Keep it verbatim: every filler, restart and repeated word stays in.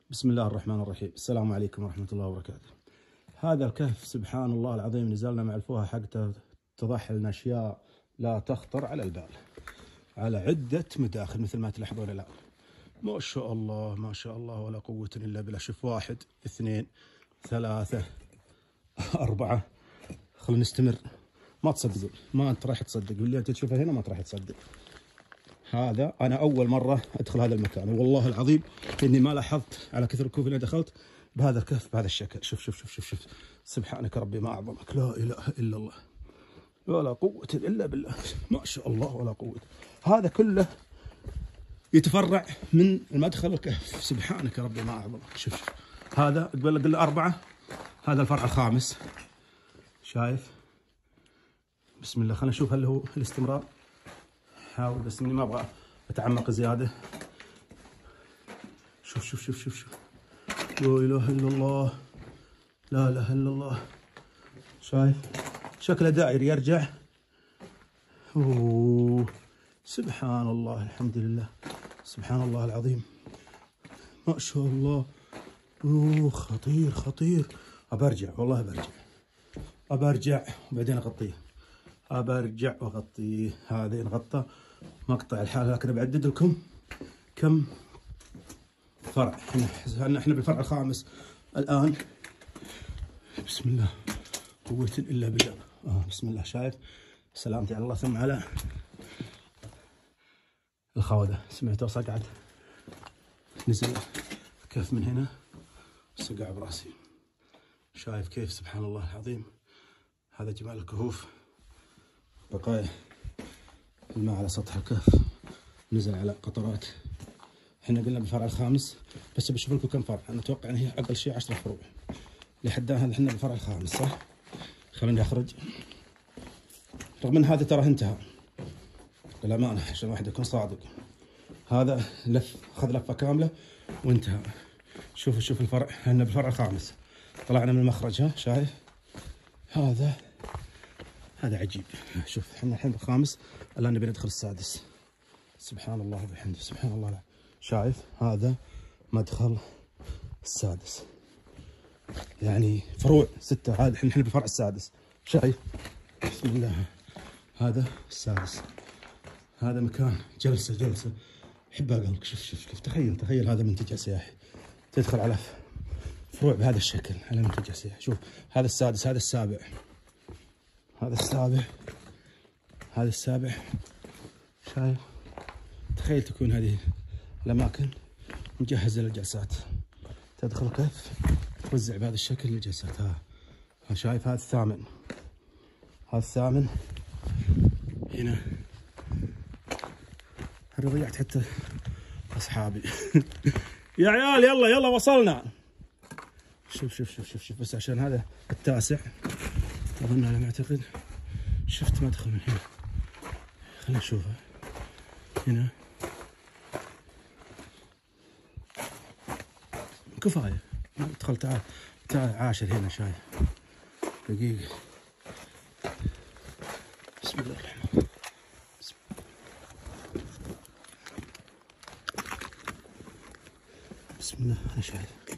بسم الله الرحمن الرحيم. السلام عليكم ورحمة الله وبركاته. هذا الكهف سبحان الله العظيم نزلنا مع الفوهة حقته تضح لنا أشياء لا تخطر على البال على عدة مداخل مثل ما تلاحظون الآن. ما شاء الله ما شاء الله ولا قوة إلا بالله. شوف واحد اثنين ثلاثة أربعة. خلينا نستمر. ما تصدقون، ما أنت راح تصدق باللي أنت تشوفه هنا، ما أنت راح تصدق. هذا أنا أول مرة أدخل هذا المكان، والله العظيم إني ما لاحظت على كثر الكوف اللي دخلت بهذا الكهف بهذا الشكل. شوف شوف شوف شوف شوف سبحانك ربي ما أعظمك، لا إله إلا الله ولا قوة إلا بالله. ما شاء الله ولا قوة. هذا كله يتفرع من المدخل الكهف. سبحانك ربي ما أعظمك. شوف شوف هذا قبل قل أربعة، هذا الفرع الخامس. شايف؟ بسم الله. خلينا نشوف هل هو الاستمرار. حاول بس اني ما ابغى اتعمق زياده. شوف شوف شوف شوف شوف لا اله الا الله لا اله الا الله. شايف شكله دائري يرجع. اوه سبحان الله الحمد لله سبحان الله العظيم ما شاء الله. اوه خطير خطير. ابى ارجع والله برجع ابى ارجع وبعدين اغطيه. ابى ارجع واغطيه. هذا ينغطى مقطع الحال، لكن بعدد لكم كم فرع. احنا احنا بالفرع الخامس الان. بسم الله قوة الا بالله. اه بسم الله. شايف؟ سلامتي على الله. ثم على الخوذة. سمعته صقعت، نزل كيف من هنا صقع براسي. شايف كيف؟ سبحان الله العظيم. هذا جمال الكهوف. بقايا الماء على سطح الكهف نزل على قطرات. احنا قلنا بالفرع الخامس، بس بشوف لكم كم فرع. انا اتوقع ان هي اقل شيء عشرة فروع لحد الان. احنا بالفرع الخامس صح؟ خليني اخرج. رغم ان هذا ترى انتهى بالامانه عشان الواحد يكون صادق. هذا لف، اخذ لفه كامله وانتهى. شوفوا شوف الفرع. احنا بالفرع الخامس طلعنا من المخرج. ها شايف؟ هذا هذا عجيب. شوف احنا الحين بالخامس، الان نبي ندخل السادس. سبحان الله وبحمده سبحان الله. لا. شايف؟ هذا مدخل السادس، يعني فروع ستة. هذا احنا بالفرع السادس. شايف؟ بسم الله. هذا السادس. هذا مكان جلسة جلسة حبها قلبك. شوف شوف شوف تخيل تخيل هذا منتجع سياحي تدخل على فروع بهذا الشكل على منتجع سياحي. شوف هذا السادس، هذا السابع، هذا السابع، هذا السابع. شايف؟ تخيل تكون هذه الأماكن مجهزة للجلسات. تدخل كهف توزع بهذا الشكل للجلسات. ها ها شايف؟ هذا الثامن، هذا الثامن. هنا أنا ضيعت حتى أصحابي. يا عيال يلا يلا وصلنا. شوف شوف شوف شوف شوف بس عشان هذا التاسع أظن على ما أعتقد. شفت مدخل من هنا، خلينا نشوفه هنا. كفاية ادخل. تعال تعال عاشر هنا. شايف؟ دقيقة. بسم الله الرحمن الرحيم. بسم الله. أنا شايف